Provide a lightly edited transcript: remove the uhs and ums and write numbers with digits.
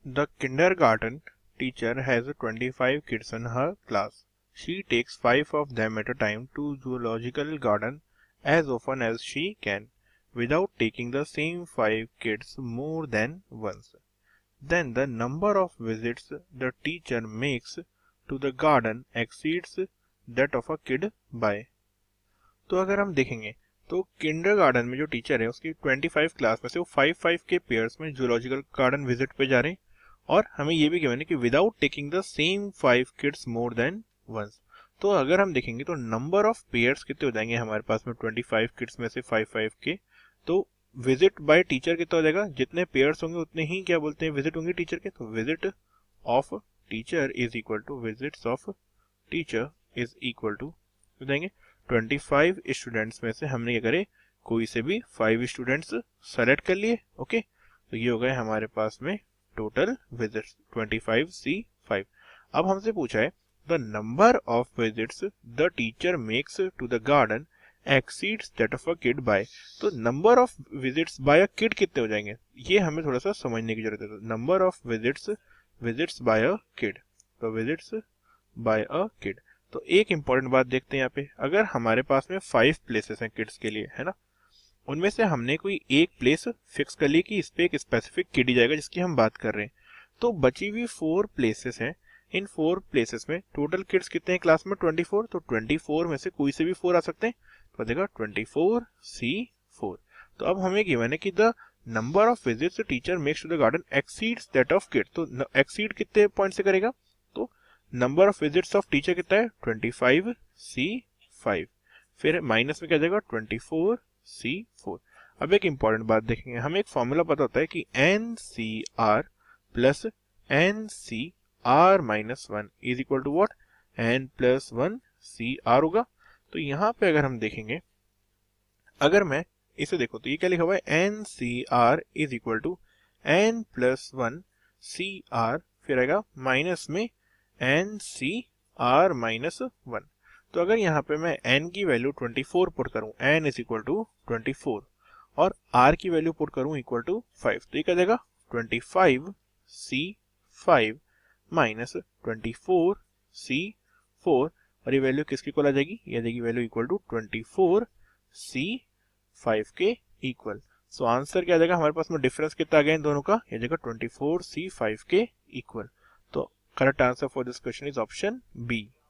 The kindergarten teacher has 25 kids in her class. She takes 5 of them at a time to zoological garden as often as she can, without taking the same 5 kids more than once. Then the number of visits the teacher makes to the garden exceeds that of a kid by. तो अगर हम देखेंगे तो kindergarten में जो teacher है उसकी 25 class में से वो 5 के पेयर्स में जूलॉजिकल गार्डन विजिट पे जा रहे हैं और हमें ये भी कहना है कि without taking the same 5 kids more than once. तो अगर हम देखेंगे तो नंबर ऑफ पेयर्स कितने हो जाएंगे हमारे पास में 25 किड्स में से 5 के, तो विजिट बाय टीचर कितना हो जाएगा, जितने पेयर्स होंगे उतने ही क्या बोलते हैं विजिट होंगे टीचर के, तो visit of teacher is equal to visits of teacher is equal to हो जाएंगे 25 स्टूडेंट्स में से हमने क्या करे कोई से भी 5 स्टूडेंट्स सेलेक्ट कर लिए। ओके, तो ये हो गए हमारे पास में टोटल विजिट्स 25C5। अब हमसे पूछा है the number of visits the teacher makes to the garden exceeds that of a kid by. तो number of visits by a kid कितने हो जाएंगे ये हमें थोड़ा सा समझने की जरूरत है। Number of visits by a kid, तो विजिट्स बाय अ किड। तो एक इंपॉर्टेंट बात देखते हैं यहाँ पे, अगर हमारे पास में 5 प्लेसेस हैं किड्स के लिए, है ना, उनमें से हमने कोई एक प्लेस फिक्स कर ली कि इस पे एक स्पेसिफिक किड ही जाएगा जिसकी हम बात कर रहे हैं, तो बची हुई 4 प्लेसेस हैं। इन 4 प्लेसेस में टोटल किड्स कितने हैं क्लास में 24, तो 24 में से कोई से भी 4 आ सकते हैं, तो देखा 24C4। तो अब हमें गिवन है कि the number of visits teacher makes to the garden exceeds that of kid, तो एक्सीड कितने पॉइंट से करेगा, तो number of visits of teacher कितना है 25C5, फिर माइनस में क्या जाएगा 24C4। अब एक इंपॉर्टेंट बात देखेंगे, हमें एक फॉर्मूला पता होता है कि NCR plus NCR minus 1 is equal to what, N plus 1 CR होगा। तो यहाँ पे अगर हम देखेंगे, अगर मैं इसे देखो तो ये क्या लिखा हुआ है NCR is equal to N plus 1 CR, फिर आएगा माइनस में NCR माइनस 1। तो अगर यहाँ पे मैं n की वैल्यू 24 पुट करूँ, n इज इक्वल टू 24, और r की वैल्यू पुट करूँ इक्वल टू 5, तो ये क्या देगा 25C5 माइनस 24C4, और ये वैल्यू किसकी इक्वल आ जाएगी, ये देगी वैल्यू इक्वल टू 24C5 के इक्वल। सो आंसर क्या आ जाएगा, हमारे पास में डिफरेंस कितना आ गया इन दोनों का, ये जगह 24C5 के इक्वल। तो correct answer for this question is option B.